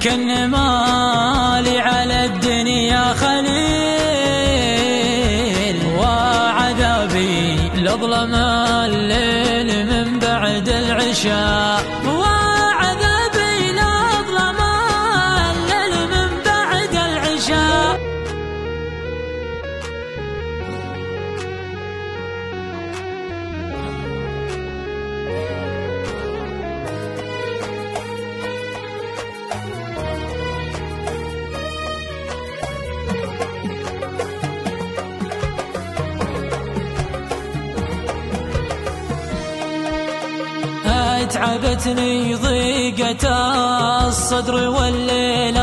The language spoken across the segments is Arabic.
كن مالي على الدنيا خليل، وعذابي لظلم الليل من بعد العشاء، وعذابي لظلم الليل من بعد العشاء. اتعبتني ضيقة الصدر والليل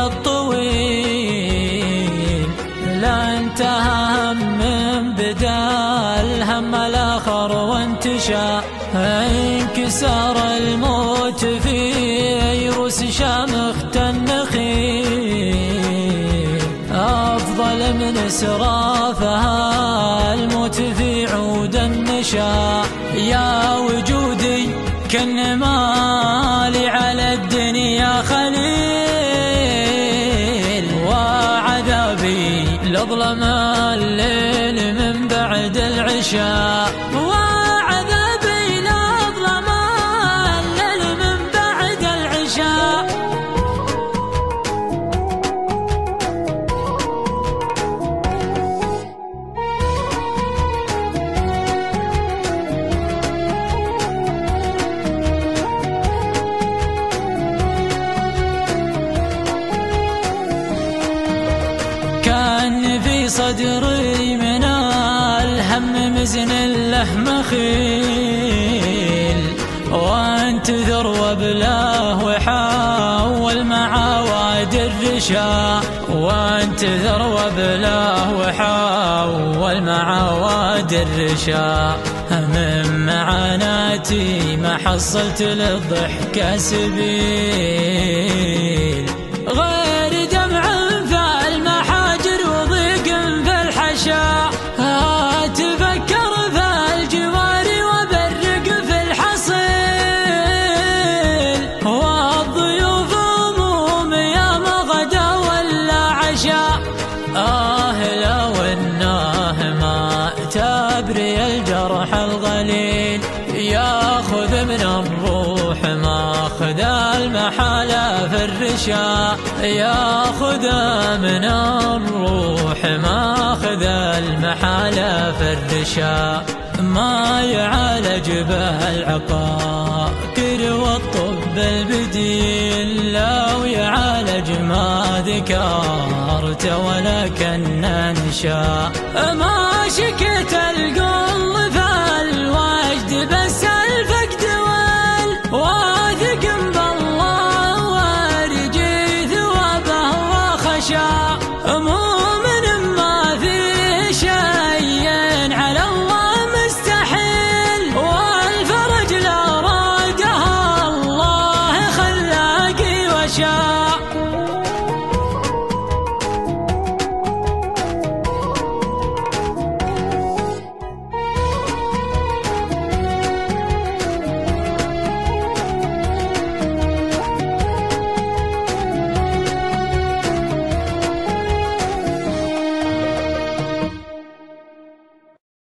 الطويل، لا انتهى هم من بدا الهم الآخر وانتشى، انكسار الموت في روس شامخة النخيل، أفضل من إسرافها الموت في عود النشا. يا وجودي كن مالي على الدنيا خليل، وعذابي لظلم الليل من بعد العشاء، وعذابي لظلم الليل من بعد العشاء. كان في صدري من الهم مزن له مخيل، وانتثر وبلاه وحاول مع واد الرشا، وانتثر وبلاه وحاول مع واد الرشا. من معاناتي ما حصلت للضحك سبيل، غير دمع أتفكر في الجوار وبرق في الحصيل، والضيوف هموم يا مغدا ولا عشاء. لو انه ما تبري الجرح الغليل، ياخذ من الروح ماخذ المحالة في الرشا، ياخذ من الروح ماخذ المحالة في الرشا. ما يعالج به العقاقير والطب البديل، لو يعالج ما ذكرت ولكن انشا. ما شكت القول